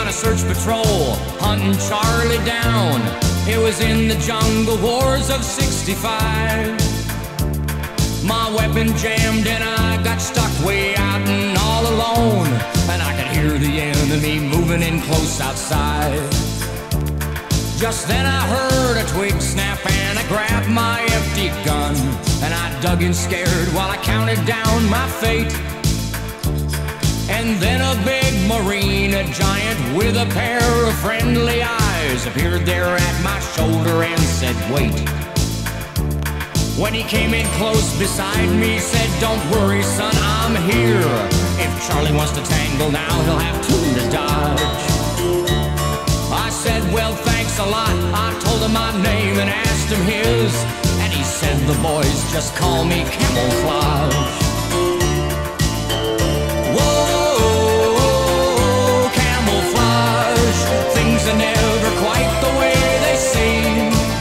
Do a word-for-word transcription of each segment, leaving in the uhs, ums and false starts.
on a search patrol, hunting Charlie down. It was in the jungle wars of sixty-five. My weapon jammed and I got stuck way out and all alone, and I could hear the enemy moving in close outside. Just then I heard a twig snap and I grabbed my empty gun, and I dug in scared while I counted down my fate. And then a big marine, a giant with a pair of friendly eyes, appeared there at my shoulder and said, "Wait." When he came in close beside me, said, "Don't worry, son, I'm here. If Charlie wants to tangle now, he'll have two to dodge." I said, "Well, thanks a lot." I told him my name and asked him his, and he said, "The boys just call me Camouflage." Whoa, camouflage, things are never quite the way they seem.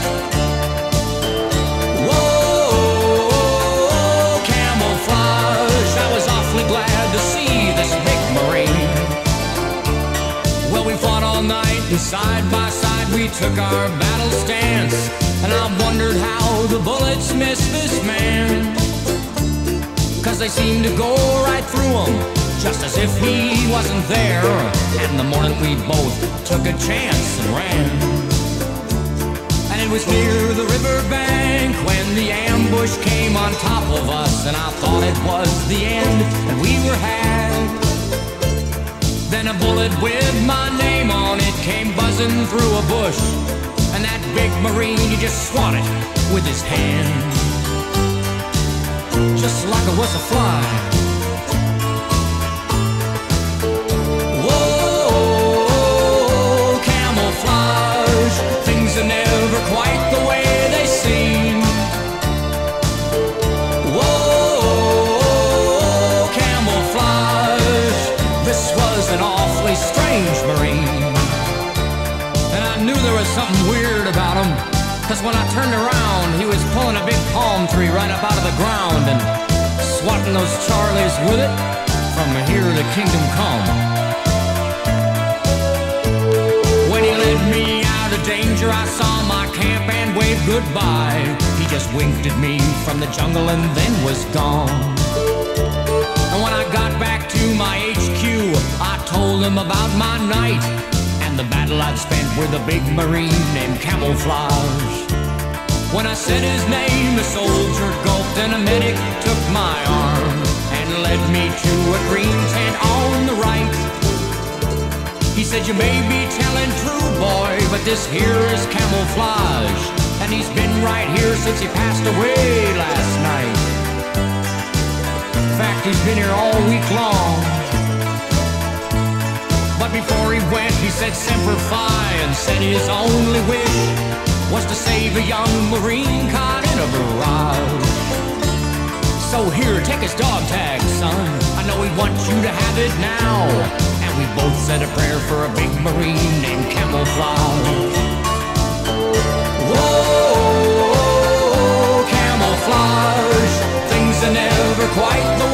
Side by side we took our battle stance, and I wondered how the bullets missed this man, 'cause they seemed to go right through him, just as if he wasn't there. And in the morning we both took a chance and ran. And it was near the riverbank when the ambush came on top of us, and I thought it was the end and we were had. Then a bullet with my name on it came buzzing through a bush, and that big Marine, he just swatted with his hand, just like it was a fly. Whoa, camouflage, things are never quite the way they seem. Whoa, camouflage, this was an awfully strange Marine, and I knew there was something weird about him, 'cause when I turned around, he was pulling a big palm tree right up out of the ground and swatting those Charlies with it from here to kingdom come. When he led me out of danger, I saw my camp and waved goodbye. He just winked at me from the jungle and then was gone. And when I got back to my H Q, I told him about my night and the battle I'd spent with a big Marine named Camouflage. When I said his name, a soldier gulped and a medic took my arm and led me to a green tent on the right. He said, "You may be telling true, boy, but this here is Camouflage, and he's been right here since he passed away last night. In fact, he's been here all week long." But before he went, he said Semper Fi, and said his only wish was to save a young Marine caught in a barrage. So here, take his dog tag, son. I know he wants you to have it now. And we both said a prayer for a big Marine named Camouflage. Whoa, camouflage, things are never quite the